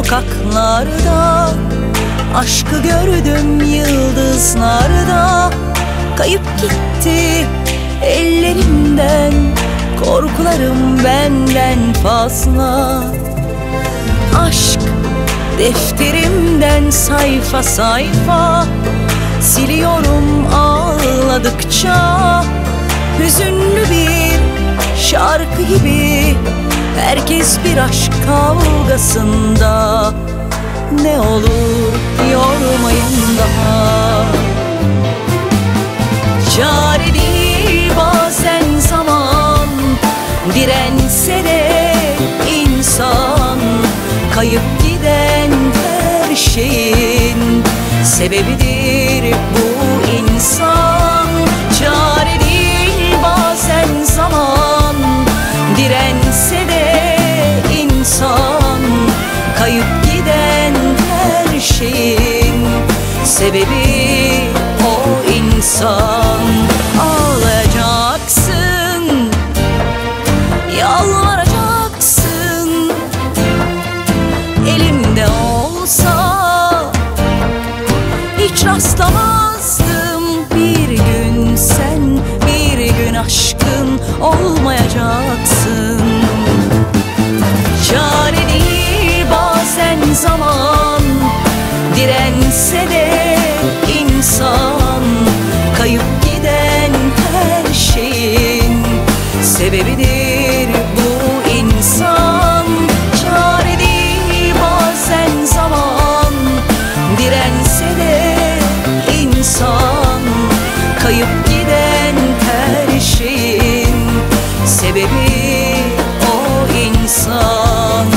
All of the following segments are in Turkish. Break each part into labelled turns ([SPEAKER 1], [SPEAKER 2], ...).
[SPEAKER 1] sokaklarda. Aşkı gördüm yıldızlarda. Kayıp gitti ellerimden, korkularım benden fazla. Aşk defterimden sayfa sayfa siliyorum ağladıkça. Hüzünlü bir şarkı gibi herkes bir aşk kavgasında. Ne olur yormayın daha. Çare değil bazen zaman, dirense de insan. Kayıp giden her şeyin sebebidir bu insan. Çare değil bazen zaman, dirense de insan. Kayıp giden her şeyin sebebi o insan. Ağlayacaksın, yalvaracaksın. Elimde olsa hiç rastlamazdım. Bir gün sen, bir gün aşkın olmayacaksın. Çare değil bazen zaman, dirense de insan. Kayıp giden her şeyin sebebidir bu insan. Çare değil bazen zaman, dirense de insan. Kayıp giden her şeyin sebebi o insan.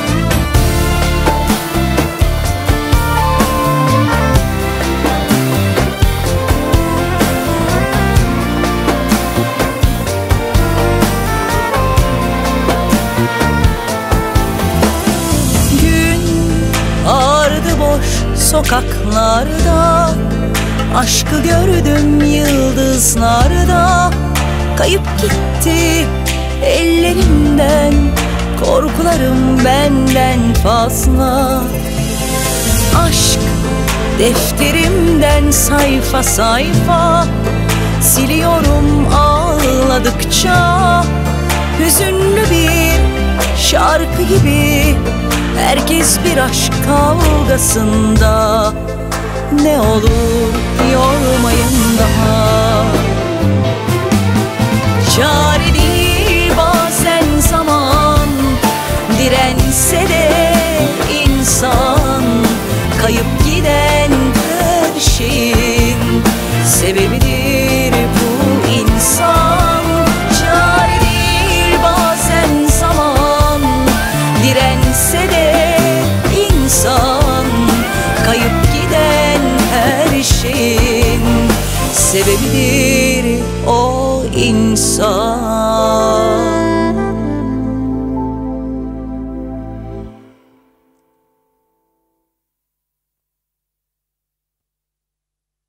[SPEAKER 1] Sokaklarda aşkı gördüm yıldızlarda. Kayıp gitti ellerimden, korkularım benden fazla. Aşk defterimden sayfa sayfa siliyorum ağladıkça. Hüzünlü bir şarkı gibi herkes bir aşk kavgasında. Ne olur yormayın daha. Çare değil bazen zaman, dirense de insan. Kayıp giden her şeyin sebebidir bu insan. Çare değil bazen zaman, dirense de insan. Kayıp giden her şeyin sebebidir o insan.